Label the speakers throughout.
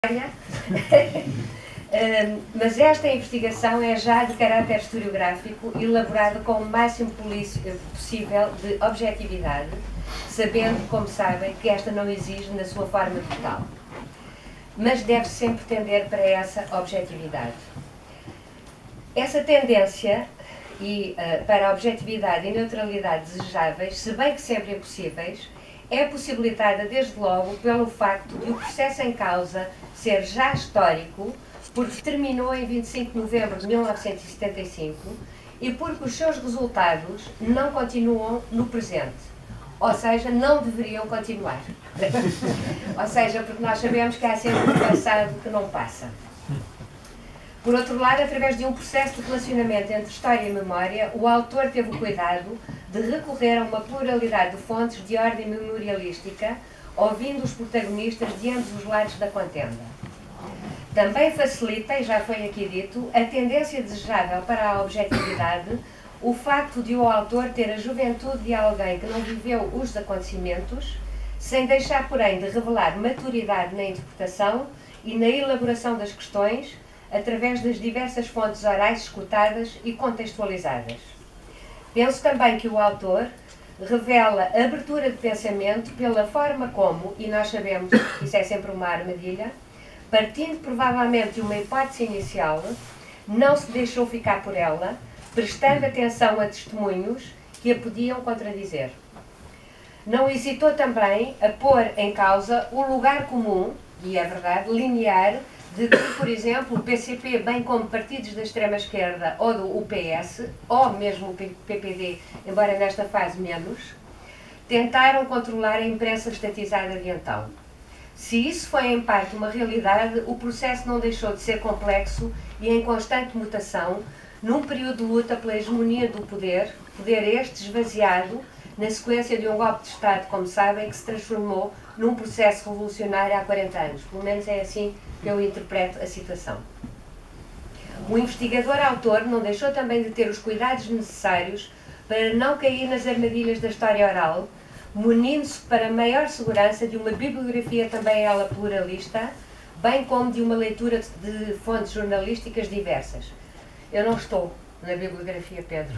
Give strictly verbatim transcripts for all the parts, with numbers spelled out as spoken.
Speaker 1: Uh, mas esta investigação é já de caráter historiográfico, elaborada com o máximo possível de objetividade, sabendo, como sabem, que esta não exige na sua forma total. Mas deve sempre tender para essa objetividade. Essa tendência e, uh, para a objetividade e neutralidade desejáveis, se bem que sempre impossíveis, é possibilitada desde logo pelo facto de o processo em causa ser já histórico, porque terminou em vinte e cinco de novembro de mil novecentos e setenta e cinco e porque os seus resultados não continuam no presente, ou seja, não deveriam continuar. Ou seja, porque nós sabemos que há sempre um passado que não passa. Por outro lado, através de um processo de relacionamento entre história e memória, o autor teve o cuidado de recorrer a uma pluralidade de fontes de ordem memorialística, ouvindo os protagonistas de ambos os lados da contenda. Também facilita, e já foi aqui dito, a tendência desejável para a objetividade, o facto de o autor ter a juventude de alguém que não viveu os acontecimentos, sem deixar, porém, de revelar maturidade na interpretação e na elaboração das questões, através das diversas fontes orais escutadas e contextualizadas. Penso também que o autor revela abertura de pensamento pela forma como, e nós sabemos que isso é sempre uma armadilha, partindo provavelmente de uma hipótese inicial, não se deixou ficar por ela, prestando atenção a testemunhos que a podiam contradizer. Não hesitou também a pôr em causa o lugar comum, e é verdade, linear, de que, por exemplo, o P C P, bem como partidos da extrema-esquerda ou do U P S, ou mesmo o P P D, embora nesta fase menos, tentaram controlar a imprensa estatizada de então. Se isso foi em parte uma realidade, o processo não deixou de ser complexo e em constante mutação, num período de luta pela hegemonia do poder, poder este esvaziado na sequência de um golpe de Estado, como sabem, que se transformou num processo revolucionário há quarenta anos. Pelo menos é assim que eu interpreto a situação. O investigador-autor não deixou também de ter os cuidados necessários para não cair nas armadilhas da história oral, munindo-se para maior segurança de uma bibliografia também ela pluralista, bem como de uma leitura de fontes jornalísticas diversas. Eu não estou na bibliografia, Pedro.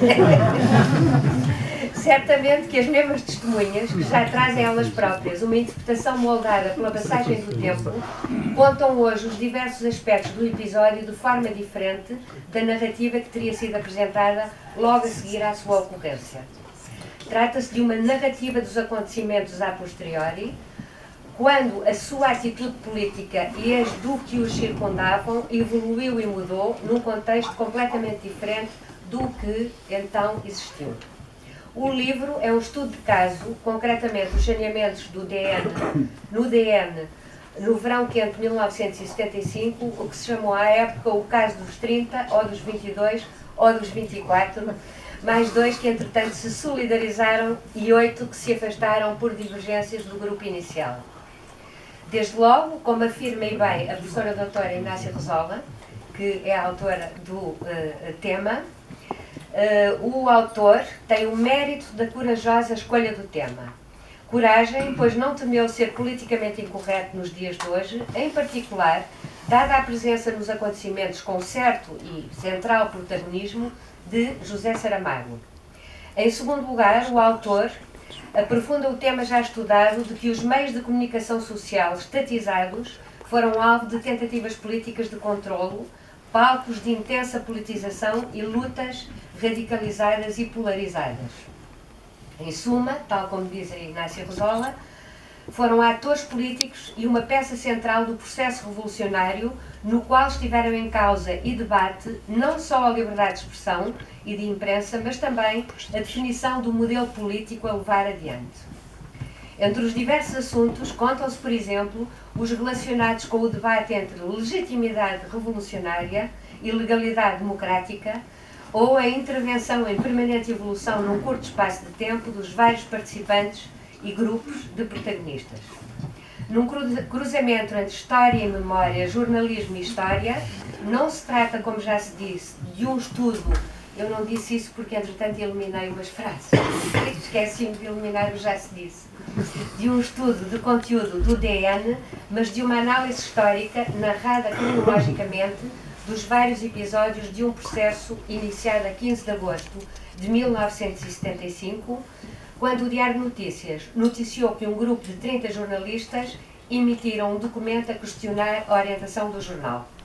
Speaker 1: Certamente que as mesmas testemunhas, que já trazem elas próprias uma interpretação moldada pela passagem do tempo, contam hoje os diversos aspectos do episódio de forma diferente da narrativa que teria sido apresentada logo a seguir à sua ocorrência. Trata-se de uma narrativa dos acontecimentos a posteriori, quando a sua atitude política e as do que os circundavam evoluiu e mudou num contexto completamente diferente do que então existiu. O livro é um estudo de caso, concretamente os saneamentos do D N, no D N no verão quente de mil novecentos e setenta e cinco, o que se chamou à época o caso dos trinta, ou dos vinte e dois, ou dos vinte e quatro, mais dois que entretanto se solidarizaram e oito que se afastaram por divergências do grupo inicial. Desde logo, como afirma e bem a professora doutora Inácia Rosola, que é a autora do uh, tema, uh, o autor tem o mérito da corajosa escolha do tema. Coragem, pois não temeu ser politicamente incorreto nos dias de hoje, em particular, dada a presença nos acontecimentos com certo e central protagonismo de José Saramago. Em segundo lugar, o autor aprofunda o tema já estudado de que os meios de comunicação social estatizados foram alvo de tentativas políticas de controlo, palcos de intensa politização e lutas radicalizadas e polarizadas. Em suma, tal como diz a Inácia Rosola, foram atores políticos e uma peça central do processo revolucionário no qual estiveram em causa e debate não só a liberdade de expressão e de imprensa, mas também a definição do modelo político a levar adiante. Entre os diversos assuntos contam-se, por exemplo, os relacionados com o debate entre legitimidade revolucionária e legalidade democrática, ou a intervenção em permanente evolução num curto espaço de tempo dos vários participantes e grupos de protagonistas. Num cruzamento entre história e memória, jornalismo e história, não se trata, como já se disse, de um estudo. Eu não disse isso porque, entretanto, eliminei umas frases. Esqueci-me de eliminar o já se disse. de um estudo de conteúdo do D N, mas de uma análise histórica narrada cronologicamente dos vários episódios de um processo iniciado a quinze de agosto de mil novecentos e setenta e cinco, quando o Diário de Notícias noticiou que um grupo de trinta jornalistas emitiram um documento a questionar a orientação do jornal.